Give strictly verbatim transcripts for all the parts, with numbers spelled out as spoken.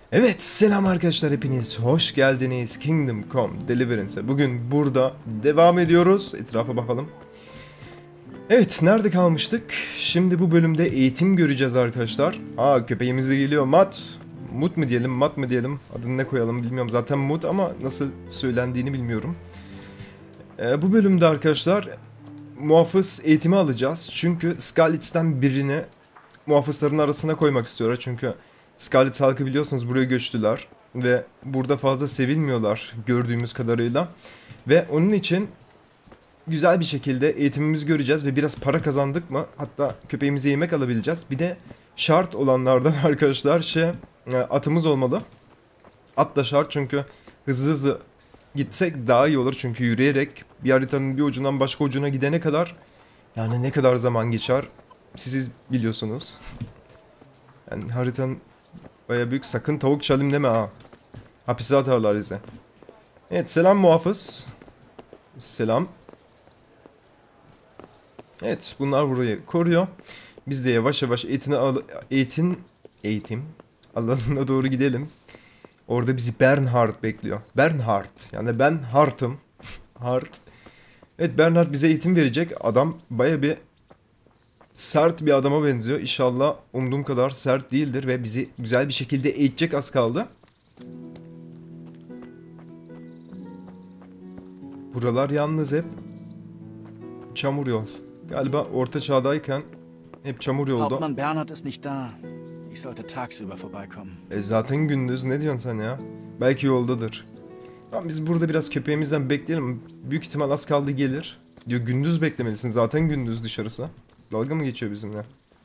Evet, selam arkadaşlar, hepiniz hoş geldiniz Kingdom Come Deliverance'e. Bugün burada devam ediyoruz. Etrafa bakalım. Evet, nerede kalmıştık? Şimdi bu bölümde eğitim göreceğiz arkadaşlar. Aa, köpeğimiz de geliyor. Mat. Mut mu diyelim, Mat mı diyelim? Adını ne koyalım bilmiyorum. Zaten Mut ama nasıl söylendiğini bilmiyorum. Ee, bu bölümde arkadaşlar muhafız eğitimi alacağız. Çünkü Skalit'ten birini muhafızların arasına koymak istiyorlar. Çünkü Scarlet halkı biliyorsunuz buraya göçtüler. Ve burada fazla sevilmiyorlar gördüğümüz kadarıyla. Ve onun için güzel bir şekilde eğitimimizi göreceğiz. Ve biraz para kazandık mı hatta köpeğimize yemek alabileceğiz. Bir de şart olanlardan arkadaşlar şey atımız olmalı. At da şart çünkü hızlı hızlı gitsek daha iyi olur. Çünkü yürüyerek bir haritanın bir ucundan başka ucuna gidene kadar yani ne kadar zaman geçer siz biliyorsunuz. Yani haritanın baya büyük, sakın tavuk çalayım deme ha. Hapise atarlar bize. Evet, selam muhafız. Selam. Evet, bunlar burayı koruyor. Biz de yavaş yavaş eğitini al eğitim eğitim alanına doğru gidelim. Orada bizi Bernhard bekliyor. Bernhard. Yani ben Hart'ım. Hart. Evet, Bernhard bize eğitim verecek. Adam baya bir sert bir adama benziyor. İnşallah umduğum kadar sert değildir ve bizi güzel bir şekilde eğitecek, az kaldı. Buralar yalnız hep çamur yol. Galiba orta çağdayken hep çamur yolda. Hauptmann Bernhard ist nicht da. Ich sollte tagsüber vorbeikommen. E zaten gündüz, ne diyorsun sen ya? Belki yoldadır. Tamam, biz burada biraz köpeğimizden bekleyelim. Büyük ihtimal az kaldı gelir. Diyor gündüz beklemelisin, zaten gündüz dışarısı. Dalga mı geçiyor bizimle?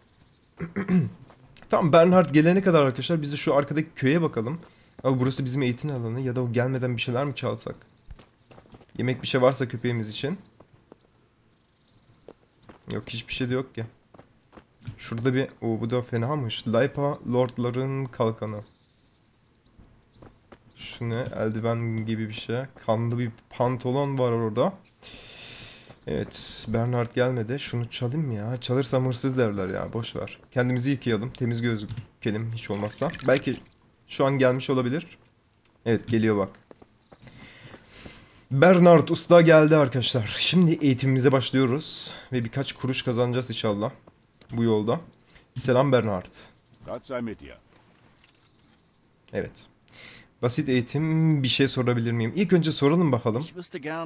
Tamam, Bernhard gelene kadar arkadaşlar biz de şu arkadaki köye bakalım. Ama burası bizim eğitim alanı, ya da o gelmeden bir şeyler mi çalsak? Yemek bir şey varsa köpeğimiz için. Yok, hiçbir şey de yok ki. Şurada bir... Oo, bu da fenamış. Laipa Lordların kalkanı. Şu ne? Eldiven gibi bir şey. Kanlı bir pantolon var orada. Evet, Bernhard gelmedi. Şunu çalayım mı ya? Çalırsam hırsız derler ya. Boş ver. Kendimizi yıkayalım. Temiz gözükelim hiç olmazsa. Belki şu an gelmiş olabilir. Evet, geliyor bak. Bernhard usta geldi arkadaşlar. Şimdi eğitimimize başlıyoruz. Ve birkaç kuruş kazanacağız inşallah bu yolda. Selam Bernhard. Gott sei mit dir. Evet. Basit eğitim, bir şey sorabilir miyim? İlk önce soralım bakalım. Ich wüsste gern.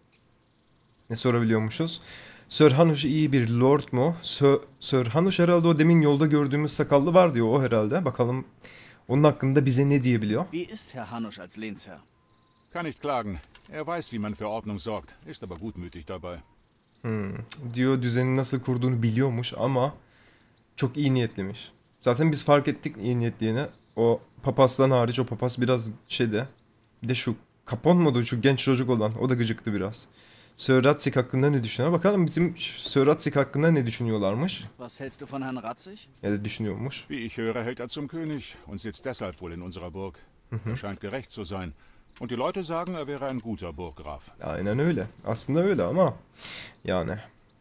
Ne sorabiliyormuşuz? Sir Hanush iyi bir lord mu? Sir, Sir Hanush herhalde o demin yolda gördüğümüz sakallı var diyor, o herhalde. Bakalım onun hakkında bize ne diyebiliyor? Wie ist Herr Hanusch als Lehnsherr? Kann nicht klagen. Er weiß, wie man für Ordnung sorgt, ist aber gutmütig dabei. Hmm, diyor düzeni nasıl kurduğunu biliyormuş ama çok iyi niyetlimiş. Zaten biz fark ettik iyi niyetliğini. O papazdan hariç, o papaz biraz şeyde. Bir de şu Capon modu, şu genç çocuk olan, o da gıcıktı biraz. Sir Radzig hakkında ne düşünüyor? Bakalım bizim Sir Radzig hakkında ne düşünüyorlarmış? Was hältst du von Herrn Ratzig? Ya da düşünüyormuş. Wie ich höre, hält er zum König und sitzt deshalb wohl in unserer Burg. Er scheint gerecht zu sein. Und die Leute sagen, er wäre ein guter Burggraf. Aynen öyle. Aslında öyle ama yani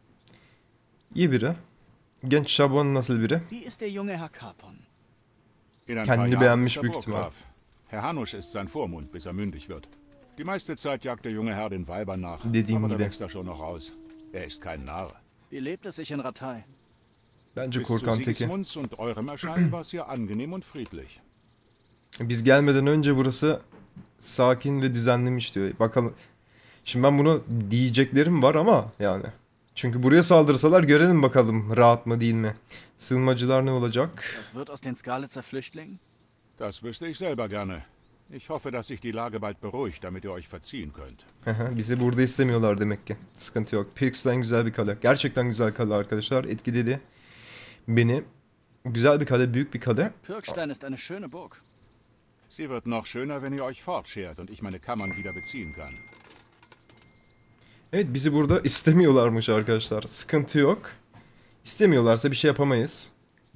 iyi biri. Genç Şabon nasıl biri? Wie ist der junge Herr Capon? In ein paar Kendini Jahren beğenmiş ist er büyük ihtimal. Burggraf. Herr Hanusch ist sein Vormund, bis er mündig wird. Die meiste Zeit jagt der junge Herr den Weibern nach, Dediğim aber da gibi. wächst er schon noch raus. Er ist kein Narr. Wie lebt es sich in Ratay? Bence Bis zu korkan teki. Sigismunds und eurem Erscheinen war es hier angenehm und friedlich. Biz gelmeden önce burası sakin ve düzenlemiş diyor. Bakalım. Şimdi ben bunu diyeceklerim var ama yani. Çünkü buraya saldırsalar görelim bakalım rahat mı değil mi? Sığınmacılar ne olacak? Was wird aus den Skalitzer Flüchtlingen? Das wüsste ich selber gerne. Ich hoffe, dass sich die Lage bald beruhigt, damit ihr euch verziehen könnt. Bizi burada istemiyorlar demek ki. Sıkıntı yok. Pirks'ten güzel bir kale. Gerçekten güzel kale arkadaşlar. Etkiledi beni. Güzel bir kale, büyük bir kale. Pirkstein ist eine schöne Burg. Sie wird noch schöner, wenn ihr euch fortschert und ich meine Kammern wieder beziehen kann. Evet, bizi burada istemiyorlarmış arkadaşlar. Sıkıntı yok. İstemiyorlarsa bir şey yapamayız.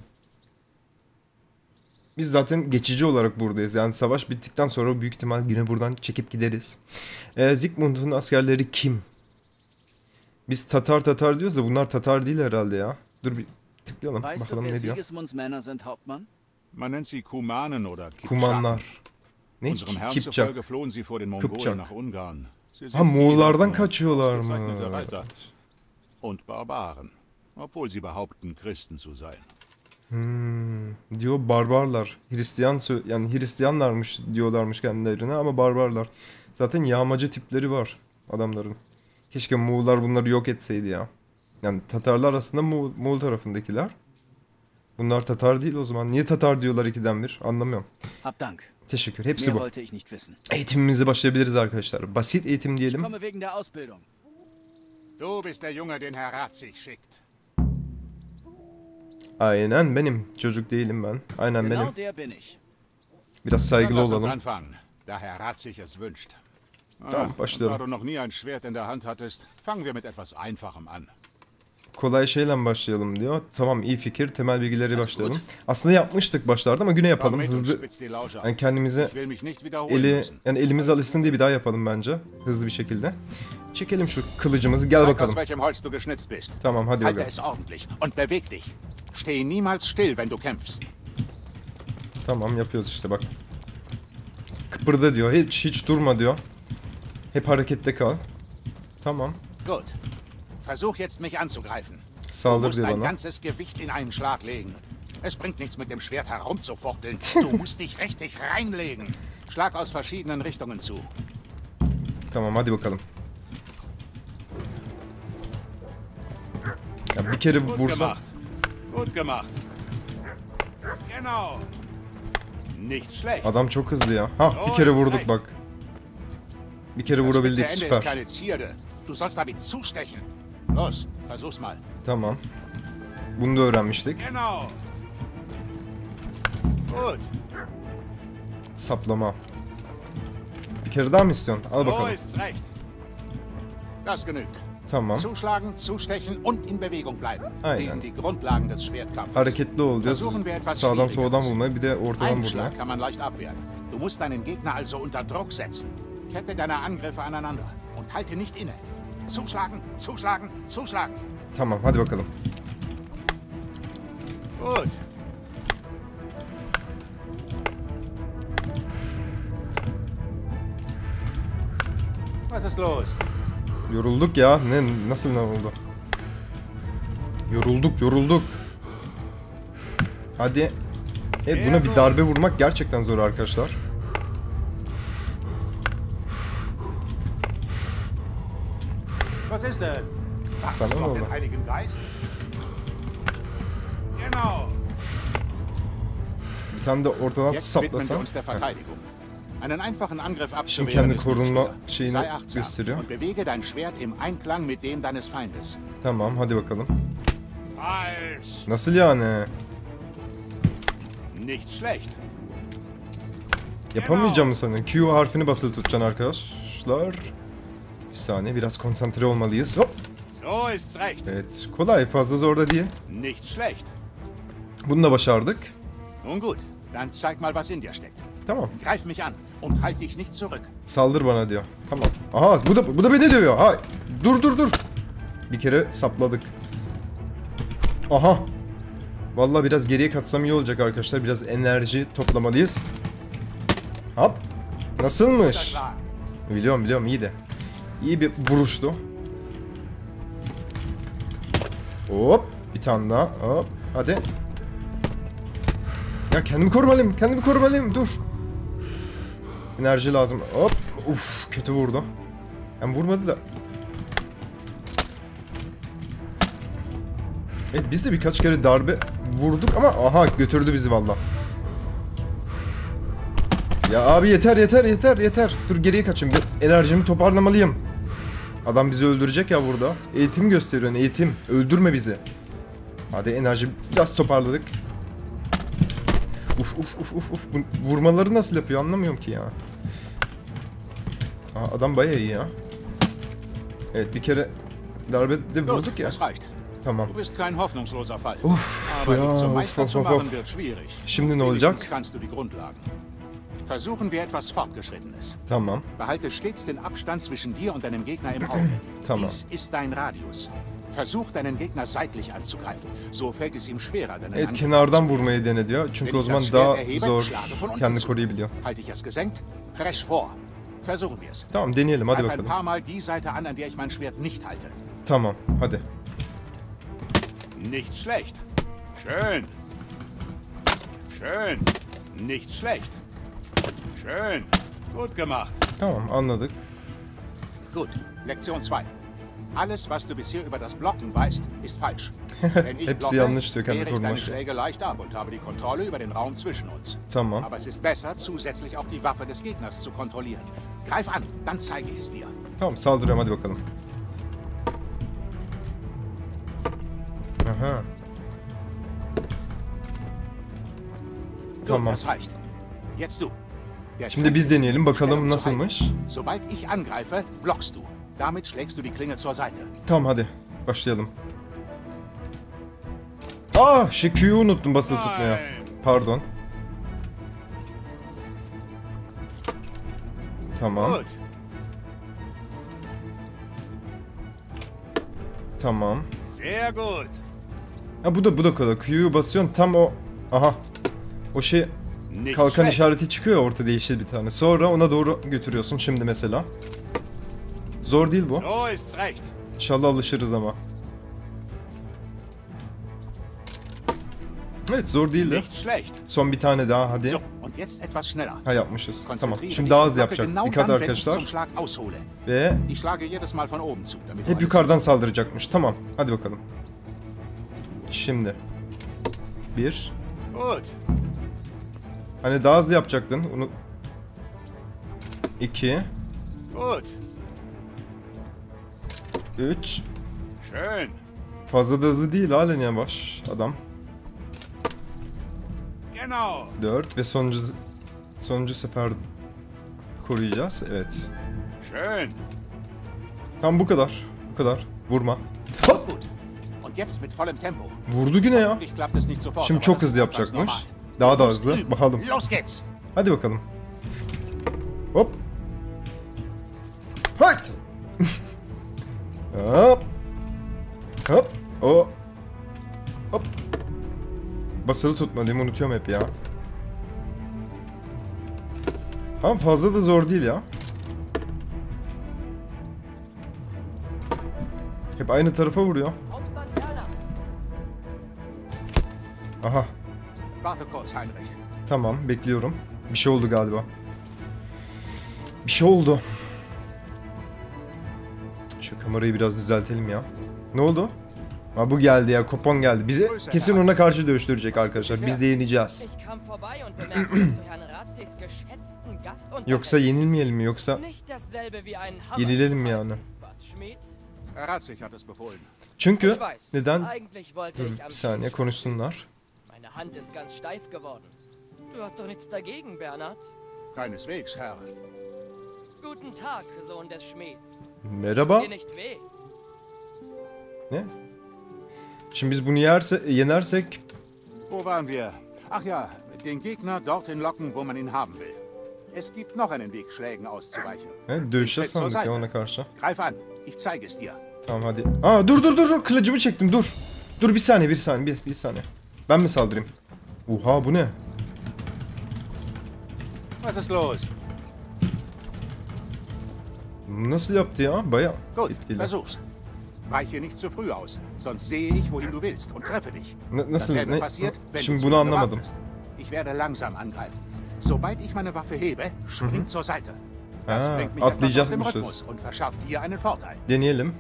Biz zaten geçici olarak buradayız. Yani savaş bittikten sonra büyük ihtimal yine buradan çekip gideriz. Ee, Zygmunt'un askerleri kim? Biz Tatar Tatar diyoruz da bunlar Tatar değil herhalde ya. Dur bir tıklayalım Weißt du, bakalım wer ne diyor. Sigismunds Männer sind, Hauptmann? Man nennt sie Kumanen oder Kipçak. Kumanlar. Ne? Unserem Herrn Kipçak. zufolge flohen sie vor den Mongolen Kipçak. nach Ungarn. Sie sind Ha, Moğollardan viele kaçıyorlar ausgezeichnete mı? Reiter und Barbaren, obwohl sie behaupten, Christen zu sein. Hmm, diyor barbarlar. Hristiyan sö- yani Hristiyanlarmış diyorlarmış kendilerine ama barbarlar. Zaten yağmacı tipleri var adamların. Keşke Moğollar bunları yok etseydi ya. Yani Tatarlar aslında Moğol, Moğol tarafındakiler. Bunlar Tatar değil o zaman. Niye Tatar diyorlar ikiden bir? Anlamıyorum. Hab Dank. Teşekkür. Hepsi Mehr bu. wollte ich nicht wissen. Eğitimimize başlayabiliriz arkadaşlar. Basit eğitim Ich diyelim. komme wegen der Ausbildung. Du bist der Junge, den Herr Rat sich schickt. Aynen benim. Çocuk değilim ben. Aynen benim. Genau der bin ich. Biraz Dann saygılı lass uns olalım. anfangen, da Herr Rat sich es wünscht. Tamam, und başlayalım. da du noch nie ein Schwert in der Hand hattest, fangen wir mit etwas Einfachem an. Kolay şeyle başlayalım diyor. Tamam, iyi fikir. Temel bilgileri That's başlayalım. good. Aslında yapmıştık başlarda ama güne Komm yapalım. mit und Hızlı. spitz die Lauscher. Yani kendimize Ich will mich nicht wiederholen eli müssen. yani elimiz alışsın diye bir daha yapalım bence. Hızlı bir şekilde. Çekelim şu kılıcımızı. Gel Zeig, aus bakalım. welchem Holz du geschnitzt bist. Tamam, hadi Halte bakalım. es ordentlich und beweg dich. Steh niemals still, wenn du kämpfst. Tamam, yapıyoruz işte bak. Kıpırda diyor. Hiç hiç durma diyor. Hep harekette kal. Tamam. Gut. Versuch jetzt mich anzugreifen. Du Saldır musst diyor dein bana. ganzes Gewicht in einen Schlag legen. Es bringt nichts mit dem Schwert herumzufuchteln. Du musst dich richtig reinlegen. Schlag aus verschiedenen Richtungen zu. Tamam, hadi bakalım. Ya bir kere Gut vursa gemacht. Gut gemacht. Genau. Nicht schlecht. adam çok hızlı ya. Ha, bir kere vurduk bak. Bir kere Das vurabildik, spitze Ende ist süper. keine Zierde. Du sollst damit zustechen. Los, versuch's mal. Tamam. Bunu da öğrenmiştik. Genau. Gut. Saplama. Bir kere daha mı istiyorsun? Al So bakalım. ist's recht. Das genügt. Tamam. Zuschlagen, zustechen und in Bewegung bleiben. Aynen. Bilden die Grundlagen des Schwertkampfes. Hareketli ol diyoruz. Versuchen wir etwas Sağdan Schwierigeres. soldan vurmayı, bir de ortadan Einen vurmayı. Schlag kann man leicht abwehren. Du musst deinen Gegner also unter Druck setzen. Kette deine Angriffe aneinander und halte nicht inne. Zuschlagen, zuschlagen, zuschlagen. Tamam, hadi bakalım. Gut. Was ist los? Yorulduk ya. Ne nasıl ne oldu? Yorulduk, yorulduk. Hadi. Evet, buna bir darbe vurmak gerçekten zor arkadaşlar. Was ist denn? Sana ne Auf oldu? den Heiligen Geist? Genau. Bir tane de ortadan Jetzt widmen wir saplasa. uns der Verteidigung. Einen einfachen Angriff Şimdi abzuwehren kendi ist nicht korunma schwer. şeyini Sei achtsam gösteriyor. und bewege dein Schwert im Einklang mit dem deines Feindes. Tamam, hadi bakalım. Falsch. Nasıl yani? Nicht schlecht. Yapamayacağım mı sanıyorsun? Q harfini basılı tutacaksın arkadaşlar. Bir saniye, biraz konsantre olmalıyız. Hop. So ist's recht. Evet, kolay, fazla zor da değil. Nicht schlecht. Bunu da başardık. Nun gut, dann zeig mal, was in dir steckt. Tamam. Greif mich an und halt dich nicht zurück. Saldır bana diyor. Tamam. Aha, bu da bu da beni dövüyor. Hay. Dur dur dur. Bir kere sapladık. Aha. Vallahi biraz geriye katsam iyi olacak arkadaşlar. Biraz enerji toplamalıyız. Hop. Nasılmış? Schlag. Biliyorum biliyorum, iyi de. İyi bir vuruştu. Hop. Bir tane daha. Hop. Hadi. Ya kendimi korumalıyım. Kendimi korumalıyım. Dur. Enerji lazım. Hop. Uf, kötü vurdu. Hem vurmadı da. Evet, biz de birkaç kere darbe vurduk ama aha, götürdü bizi valla. Ya abi yeter yeter yeter yeter. Dur, geriye kaçayım. Bir enerjimi toparlamalıyım. Adam bizi öldürecek ya burada. Eğitim gösteriyor, eğitim. Öldürme bizi. Hadi, enerji biraz toparladık. Uf uf uf uf uf. Bu vurmaları nasıl yapıyor anlamıyorum ki ya. Aa, adam bayağı iyi ya. Evet, bir kere darbe de vurduk Gut, ya. das reicht. Tamam. Du bist kein hoffnungsloser Fall. Uf Aber ya, dich zum uf Meister of zu of machen of. wird schwierig. Şimdi ne Wenigstens olacak? kannst du die Grundlagen. Versuchen wir etwas Fortgeschrittenes. Tamam. Behalte stets den Abstand zwischen dir und deinem Gegner im Auge. Tamam. Dies ist dein Radius. Versuch deinen Gegner seitlich anzugreifen. So fällt es ihm schwerer, deinen Evet, Angriff kenardan auszuführen. vurmayı dene diyor. Çünkü Wenn o ich zaman das Schwert daha erhebe, zor schlage von unten kendini zu. koruyabiliyor. Halte ich es gesenkt, crash vor. Versuchen wir es. Tamam, deneyelim hadi Greif ein bakalım. paar Mal die Seite an, an der ich mein Schwert nicht halte. Tamam, hadi. Nicht schlecht. Schön. Schön. Nicht schlecht. Schön. Gut gemacht. Tamam, anladık. Gut. Lektion zwei. Alles, was du bisher über das Blocken weißt, ist falsch. Wenn ich Hepsi blocke, yanlış diyor kendi wehre ich deine koruması. Schläge leicht ab und habe die Kontrolle über den Raum zwischen uns. Tamam. Aber es ist besser, zusätzlich auch die Waffe des Gegners zu kontrollieren. Greif an, dann zeige ich es dir. Tamam, saldırıyorum hadi bakalım. Aha. So, Tamam. das reicht. Jetzt du. Der Şimdi Trick biz ist, deneyelim bakalım Stellung zu nasılmış. halten. Sobald ich angreife, blockst du. Damit schlägst du die Klinge zur Seite. Tamam hadi başlayalım. Aa, şey Q'yu unuttum basılı tutmaya. Pardon. Tamam. Gut. Tamam. Sehr gut. Ha bu da bu da kolay. Q'yu basıyorsun tam o. Aha. O şey Nicht kalkan schlecht. işareti çıkıyor ya, ortada yeşil bir tane. Sonra ona doğru götürüyorsun şimdi mesela. Zor değil bu. So ist's recht. İnşallah alışırız ama. Evet, zor değildi. Nicht schlecht. Son bir tane daha hadi. So, und jetzt etwas schneller. Ha, yapmışız. Tamam. Konzentriere Şimdi dich daha und hızlı blocke yapacak. genau Dikkat dann, wenn ich zum arkadaşlar. Schlag aushole. Ve Ich schlage jedes Mal von oben zu, damit du hep alles yukarıdan siehst. saldıracakmış. Tamam. Hadi bakalım. Şimdi. Bir. Gut. Hani daha hızlı yapacaktın. Onu... İki. Gut. Üç. Schön. Fazla da hızlı değil, halen yavaş adam. Genau. Dört ve sonuncu sonuncu sefer koruyacağız. Evet. Schön. Tam bu kadar. Bu kadar. Vurma. Gut. Und jetzt mit vollem Tempo. Vurdu yine ya. Hoffentlich klappt es nicht sofort. Şimdi aber çok das hızlı ist ganz yapacakmış. normal. Daha da Du musst hızlı. üben. Bakalım. Los geht's. Hadi bakalım. Hop. Fight. Hop. Hop. O. Hop. Basılı tutmalıyım, unutuyorum hep ya. Ama fazla da zor değil ya. Hep aynı tarafa vuruyor. Aha. Warte kurz, Heinrich. Tamam, bekliyorum. Bir şey oldu galiba. Bir şey oldu. Şu kamerayı biraz düzeltelim ya. Ne oldu? Ha, bu geldi ya, kupon geldi. Bizi kesin ona karşı dövüştürecek arkadaşlar. Biz de yeneceğiz. Yoksa yenilmeyelim mi? Yoksa yenilelim mi yani? Herr Ratzig hat es befohlen. Çünkü neden? Dur bir saniye konuşsunlar. Meine Hand ist ganz steif geworden. Du hast doch nichts dagegen, Bernhard. Keineswegs, Herr. Guten Tag, Sohn des Schmieds. Merhaba. Dir nicht weh? Ne? Şimdi biz bunu yerse, yenersek... Wo waren wir? Ach ja, den Gegner dorthin locken, wo man ihn haben will. Es gibt noch einen Weg, Schlägen auszuweichen. He, dövüşeceğiz sandık ya ona karşı. Greif an, ich zeige es dir. Tamam hadi. Aa dur dur dur dur, kılıcımı çektim, dur. Dur bir saniye bir saniye bir, bir saniye. Ben mi saldırayım? Oha bu ne? Was ist los? Nasıl yaptı ya? Baya Gut, etkili. versuch's. Weiche nicht zu früh aus, sonst sehe ich, wohin du willst und treffe dich. Na- nasıl Dasselbe ne? passiert, wenn Şimdi du zu bunu lange anlamadım. wartest. Ich werde langsam angreifen. Sobald ich meine Waffe hebe, spring zur Seite. Das Ha, bringt mich etwas aus dem atlayacakmışız. Rhythmus und verschafft dir einen Vorteil. Deneyelim.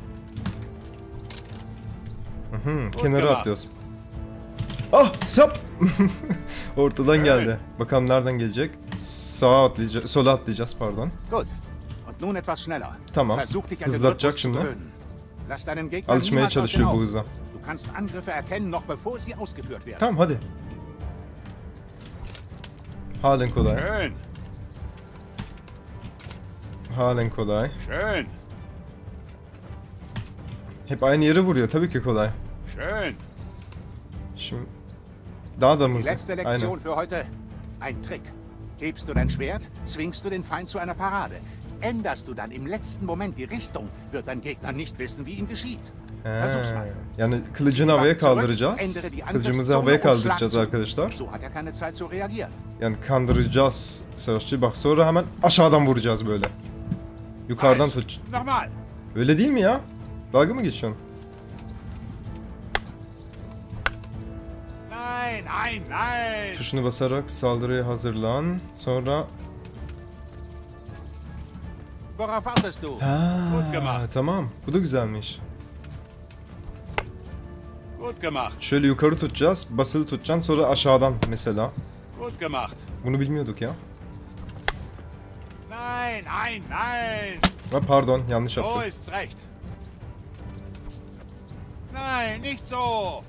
Hı hı, kenara gemacht. atlıyoruz. Ah sap! Ortadan geldi. Bakalım nereden gelecek? Sağa atlayacağız, sola atlayacağız pardon. Gut. Und nun etwas schneller. Tamam. Versuch dich an den Hızlatacak Rhythmus zu şimdi. gewöhnen. Lass deinen Gegner Alışmaya niemals aus den çalışıyor bu Augen. hıza. Du kannst Angriffe erkennen, noch bevor sie ausgeführt werden. Tamam hadi. Halen kolay. Schön, Halen kolay. schön, Hep aynı yere vuruyor. Tabii ki kolay. schön. Şimdi daha da mı Die hızlı? letzte Aynen. Lektion für heute. Ein Trick. Hebst du dein Schwert, zwingst du den Feind zu einer Parade. Änderst du dann im letzten Moment die Richtung, wird dein Gegner nicht wissen, wie ihm geschieht. He, Versuch's mal. yani kılıcını havaya kaldıracağız. Kılıcımızı havaya kaldıracağız arkadaşlar. So hat er keine Zeit zu reagieren. Yani kandıracağız savaşçıyı. Bak sonra hemen aşağıdan vuracağız böyle. Yukarıdan tut. Nochmal. Öyle değil mi ya? Dalga mı geçiyorsun? Nein, nein, nein. Tuşunu basarak saldırıya hazırlan. Sonra... Worauf wartest du? Ha, Gut gemacht. tamam. Bu da güzelmiş. Gut gemacht. Şöyle yukarı tutacağız. Basılı tutacaksın. Sonra aşağıdan mesela. Gut gemacht. Bunu bilmiyorduk ya. Nein, nein, nein. Ha, pardon, yanlış So yaptım. ist's recht. Nein, nicht so.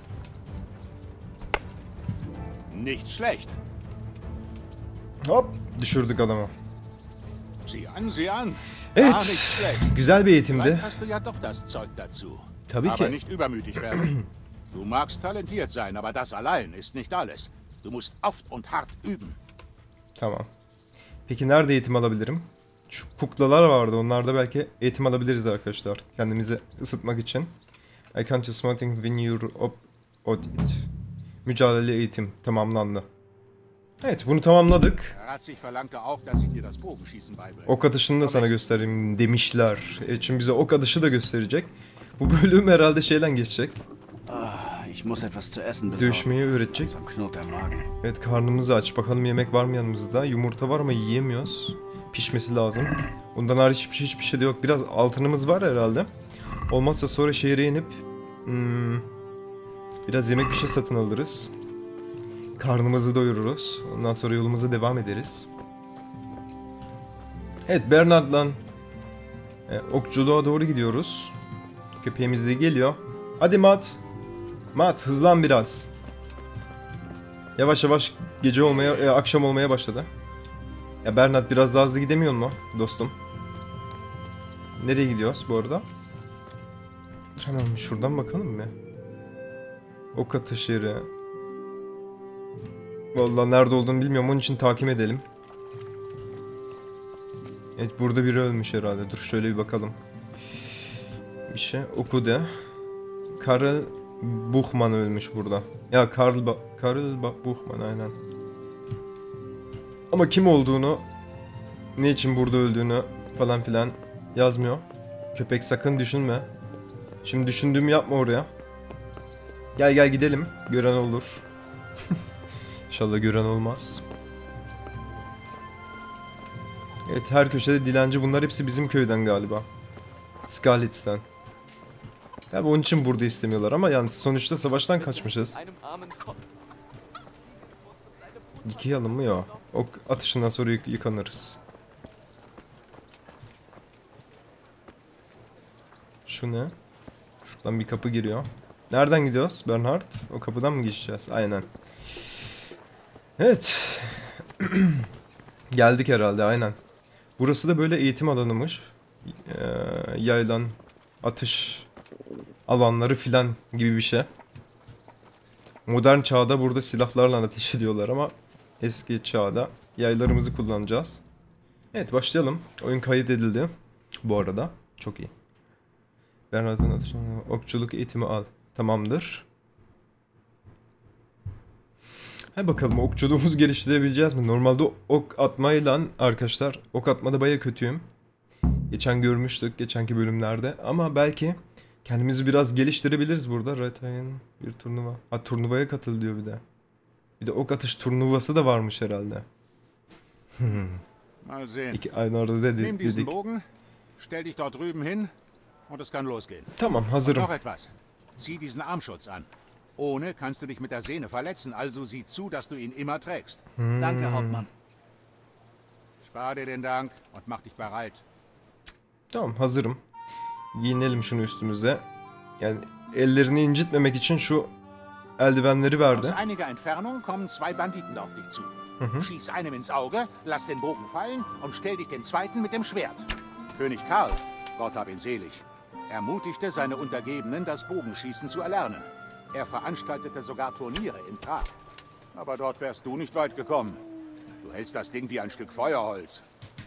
Nicht schlecht. Hop, düşürdük adamı. Sieh an, sieh an. Gar Evet, nicht schlecht. güzel bir eğitimdi. Vielleicht hast du ja doch das Zeug dazu. Tabii Aber ki. nicht übermütig werden. Du magst talentiert sein, aber das allein ist nicht alles. Du musst oft und hart üben. Tamam. Peki nerede eğitim alabilirim? Şu kuklalar vardı. Onlarda belki eğitim alabiliriz arkadaşlar. Kendimizi ısıtmak için. I can't just smarting when you're op audit. Mücadele eğitim tamamlandı. Evet, bunu tamamladık. Ratzig verlangte auch, dass ich dir das Bogenschießen beibringe. Ok atışını da sana göstereyim demişler. Evet, şimdi bize ok atışı da gösterecek. Bu bölüm herhalde şeyden geçecek. Ah, ich muss etwas zu essen besorgen. Dövüşmeyi öğretecek. Langsam knurrt der Magen. Evet, karnımızı aç. Bakalım yemek var mı yanımızda? Yumurta var ama yiyemiyoruz. Pişmesi lazım. Bundan hariç hiçbir şey, hiçbir şey de yok. Biraz altınımız var herhalde. Olmazsa sonra şehre inip hmm, biraz yemek bir şey satın alırız. Karnımızı doyururuz. Ondan sonra yolumuza devam ederiz. Evet, Bernard'la e, okçuluğa doğru gidiyoruz. Köpeğimiz de geliyor. Hadi Matt. Matt, hızlan biraz. Yavaş yavaş gece olmaya, e, akşam olmaya başladı. Ya Bernard, biraz daha hızlı gidemiyor mu dostum? Nereye gidiyoruz bu arada? Dur hemen şuradan bakalım mı? Ok atış yeri. Vallahi nerede olduğunu bilmiyorum, onun için takip edelim. Evet, burada biri ölmüş herhalde. Dur şöyle bir bakalım. Bir şey oku de. Karl Buchmann ölmüş burada. Ya Karl ba Karl ba Buchmann aynen. Ama kim olduğunu, ne için burada öldüğünü falan filan yazmıyor. Köpek, sakın düşünme. Şimdi düşündüğümü yapma oraya. Gel gel gidelim. Gören olur. İnşallah gören olmaz. Evet, her köşede dilenci. Bunlar hepsi bizim köyden galiba. Skalitz'ten. Tabi onun için burada istemiyorlar ama yani sonuçta savaştan kaçmışız. Yıkayalım mı? Yok. Ok atışından sonra yık yıkanırız. Şu ne? Şuradan bir kapı giriyor. Nereden gidiyoruz Bernhard? O kapıdan mı geçeceğiz? Aynen. Evet. Geldik herhalde, aynen. Burası da böyle eğitim alanımış. Ee, yaylan, atış alanları filan gibi bir şey. Modern çağda burada silahlarla ateş ediyorlar ama eski çağda yaylarımızı kullanacağız. Evet, başlayalım. Oyun kaydedildi bu arada. Çok iyi. Bernard'ın atışını, okçuluk eğitimi al. Tamamdır. Hadi bakalım, okçuluğumuzu geliştirebileceğiz mi? Normalde ok atmayla arkadaşlar, ok atmada baya kötüyüm. Geçen görmüştük, geçenki bölümlerde. Ama belki kendimizi biraz geliştirebiliriz burada. Retay'ın bir turnuva. Ha, turnuvaya katıl diyor bir de. Bir de ok atış turnuvası da varmış herhalde. Hmm. Mal sehen. İki, aynı orada dedi, Nimm diesen dedik. Bogen, stell dich dort drüben hin und es kann losgehen. Tamam, hazırım. Noch etwas. Zieh diesen Armschutz an. Ohne kannst du dich mit der Sehne verletzen, also sieh zu, dass du ihn immer trägst. Danke, Hauptmann. Spar dir den Dank und mach dich bereit. Tamam, hazırım. Giyinelim şunu üstümüze. Yani ellerini incitmemek için şu eldivenleri Aus verdi. einiger Entfernung kommen zwei Banditen auf dich zu. Schieß einem ins Auge, lass den Bogen fallen und stell dich den zweiten mit dem Schwert. König Karl, Gott hab ihn selig, ermutigte seine Untergebenen, das Bogenschießen zu erlernen. Er veranstaltete sogar Turniere in Prag. Aber dort wärst du nicht weit gekommen. Du hältst das Ding wie ein Stück Feuerholz.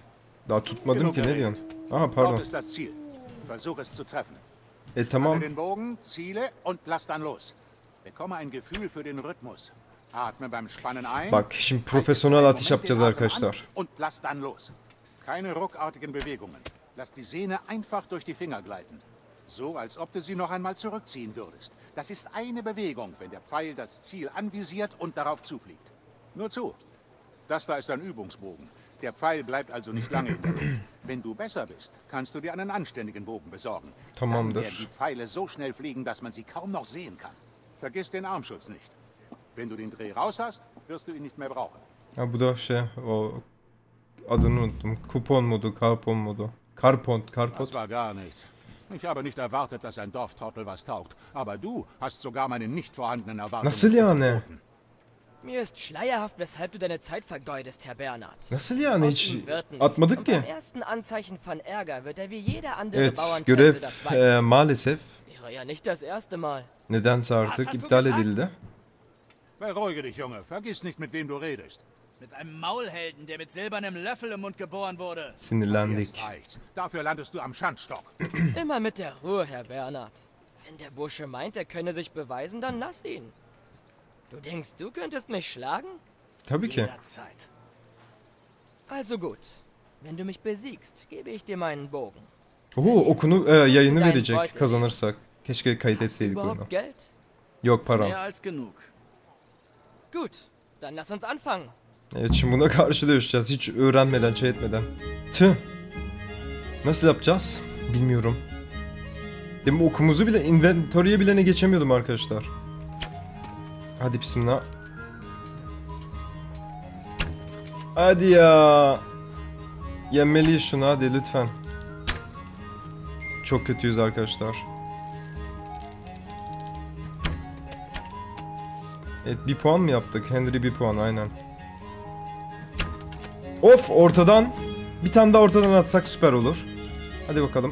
Daha tutmadım Genug ki, ne geredet. diyorsun? Aha Dort pardon. ist das Ziel. Versuch es zu treffen. E Spanne tamam. den Bogen, ziele und lass dann los. Bekomme ein Gefühl für den Rhythmus. Atme beim Spannen ein. Bak şimdi halte profesyonel einen atış Moment den yapacağız Atem arkadaşlar. an Und lass dann los. Keine ruckartigen Bewegungen. Lass die Sehne einfach durch die Finger gleiten. So, als ob du sie noch einmal zurückziehen würdest. Das ist eine Bewegung, wenn der Pfeil das Ziel anvisiert und darauf zufliegt. Nur zu. Das da ist ein Übungsbogen. Der Pfeil bleibt also nicht lange in der Luft. Wenn du besser bist, kannst du dir einen anständigen Bogen besorgen. Tamamdır. Dann werden die Pfeile so schnell fliegen, dass man sie kaum noch sehen kann. Vergiss den Armschutz nicht. Wenn du den Dreh raus hast, wirst du ihn nicht mehr brauchen. Ha bu da şey, o adını unuttum. Kupon modu, karpon modu. Karpon, karpot. Das war gar nichts. Ich habe nicht erwartet, dass ein Dorftrottel was taugt. Aber du hast sogar meine nicht vorhandenen Erwartungen Nasıl yani? überboten. Mir ist schleierhaft, weshalb du deine Zeit vergeudest, Herr Bernhard. Nasıl yani, Aus hiç ihm wird nichts. atmadık Und ki. beim ersten Anzeichen von Ärger wird er wie jeder andere Evet, Bauernfremde görev das Weib. e, maalesef Wäre ja nicht das erste Mal. nedense artık iptal edildi. Beruhige dich, Junge. Vergiss nicht, mit wem du redest. Mit einem Maulhelden, der mit silbernem Löffel im Mund geboren wurde. Sinirlendik. Jetzt reicht's. Dafür landest du am Schandstock. Immer mit der Ruhe, Herr Bernhard. Wenn der Bursche meint, er könne sich beweisen, dann lass ihn. Du denkst, du könntest mich schlagen? Tabii ki. Jederzeit. Also gut. Wenn du mich besiegst, gebe ich dir meinen Bogen. Oo, okunu e, yayını Dein verecek Beutel. kazanırsak. Keşke kayıt etseydik oyunu. Überhaupt Geld? Yok param. Mehr als genug. Gut, dann lass uns anfangen. Evet, şimdi buna karşı dövüşeceğiz. Hiç öğrenmeden, şey etmeden. Tüh. Nasıl yapacağız? Bilmiyorum. Demin okumuzu bile, inventory'e bile ne geçemiyordum arkadaşlar. Hadi bismillah. Hadi ya. Yenmeliyiz şunu, hadi lütfen. Çok kötüyüz arkadaşlar. Evet, bir puan mı yaptık? Henry bir puan, aynen. Of, ortadan. Bir tane daha ortadan atsak süper olur. Hadi bakalım.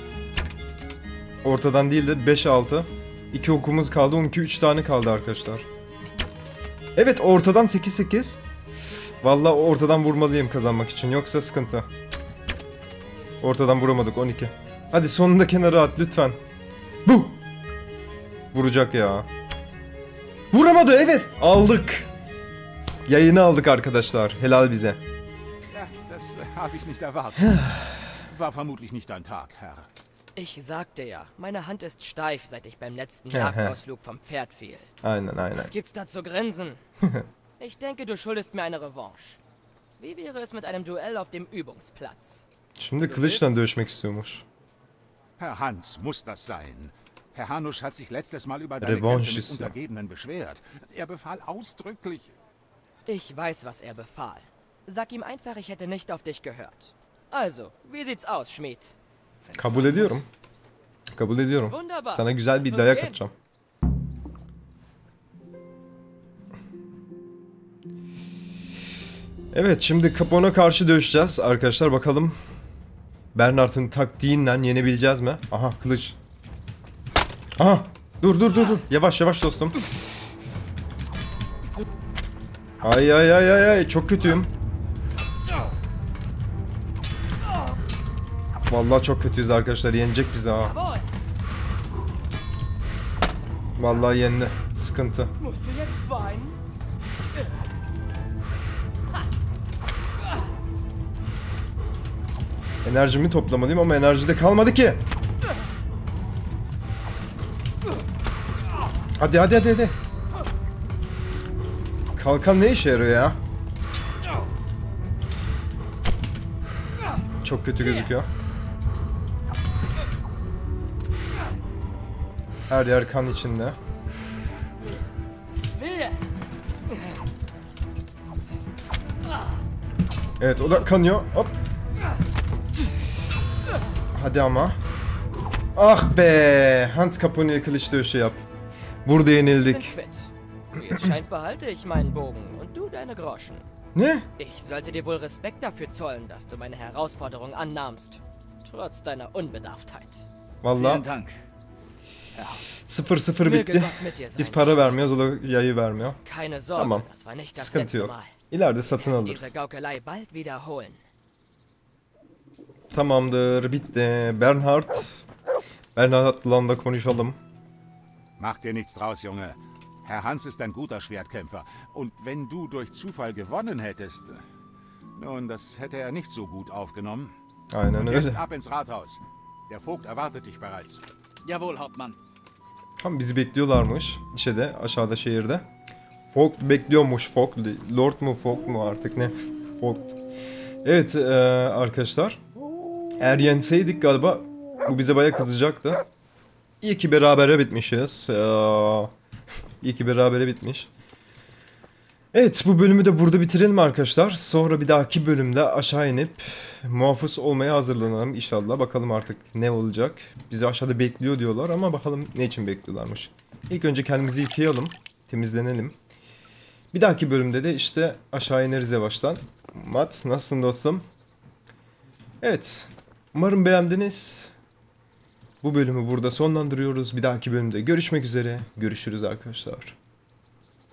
Ortadan değil de beş altı. iki okumuz kaldı. on iki üç tane kaldı arkadaşlar. Evet, ortadan sekiz sekiz. Vallahi ortadan vurmalıyım kazanmak için. Yoksa sıkıntı. Ortadan vuramadık, on iki. Hadi sonunda kenara at lütfen. Bu. Vuracak ya. Vuramadı, evet. Aldık. Yayını aldık arkadaşlar. Helal bize. Ja, das äh, habe ich nicht erwartet. War vermutlich nicht dein Tag, Herr. Ich sagte ja, meine Hand ist steif, seit ich beim letzten Ja, ja. Jagdausflug vom Pferd fiel. Aynen aynen. Was gibt's da zu grinsen? Ich denke, du schuldest mir eine Revanche. Wie wäre es mit einem Duell auf dem Übungsplatz? Şimdi kılıçla dövüşmek istiyormuş. Herr Hans muss das sein. Herr Hanusch hat sich letztes Mal über deine Revanche Kämpfe mit ist ja. Untergebenen beschwert. Er befahl ausdrücklich... Ich weiß, was er befahl. Sag ihm einfach, ich hätte nicht auf dich gehört. Also, wie sieht's aus, Schmied? Kabul ediyorum. Kabul ediyorum. Wunderbar. Sana güzel bir Lass uns dayak gehen. atacağım. Evet, şimdi Capone'a karşı dövüşeceğiz arkadaşlar, bakalım Bernhard'ın taktiğinden yenebileceğiz mi? Aha, kılıç. Aha, dur dur dur dur. Yavaş yavaş dostum. Ay ay ay ay ay, çok kötüyüm. Vallahi çok kötüyüz arkadaşlar, yenecek bizi ha. Jawohl! Vallahi yendi. Sıkıntı. Musst du jetzt weinen? Enerjimi toplamalıyım ama enerji de kalmadı ki. Hadi hadi hadi hadi. Kalkan ne işe yarıyor ya? Çok kötü gözüküyor. Her yer kan içinde. Wehe! Evet, o da kanıyor. Hop. Hadi ama. Ah be. Hans Capone'ye kılıç dövüşü yap. Burada Sind yenildik. fit. Wie es scheint, behalte ich meinen Bogen und du deine Groschen. Ne? Ich sollte dir wohl Respekt dafür zollen, dass du meine Herausforderung annahmst. Trotz deiner Unbedarftheit. Vallahi Vielen Dank. sıfır sıfır Mir bitti. genug mit dir sein. Biz para vermiyoruz, o da yayı vermiyor. Keine Sorge, Tamam. das war nicht das Sıkıntı letzte yok. Mal. İleride satın Diese alırız. Gaukelei bald wiederholen. Tamamdır, bitti. Bernhard. Bernhard'la da konuşalım. Mach dir nichts draus, Junge. Herr Hans ist ein guter Schwertkämpfer. Und wenn du durch Zufall gewonnen hättest... Nun, das hätte er nicht so gut aufgenommen. Aynen Jetzt öyle. ab ins Rathaus. Der Vogt erwartet dich bereits. Jawohl, Hauptmann. Tam bizi bekliyorlarmış. Şeyde, aşağıda şehirde. Vogt bekliyormuş. Vogt. Lord mu Vogt mu artık ne? Vogt. Evet ee, arkadaşlar. Eğer yenseydik galiba bu bize bayağı kızacaktı. İyi ki berabere bitmişiz. Ee, iyi ki berabere bitmiş. Evet, bu bölümü de burada bitirelim arkadaşlar. Sonra bir dahaki bölümde aşağı inip muhafız olmaya hazırlanalım inşallah. Bakalım artık ne olacak. Bizi aşağıda bekliyor diyorlar ama bakalım ne için bekliyorlarmış. İlk önce kendimizi yıkayalım. Temizlenelim. Bir dahaki bölümde de işte aşağı ineriz yavaştan. Mat, nasılsın dostum? Evet. Umarım beğendiniz. Bu bölümü burada sonlandırıyoruz. Bir dahaki bölümde görüşmek üzere. Görüşürüz arkadaşlar.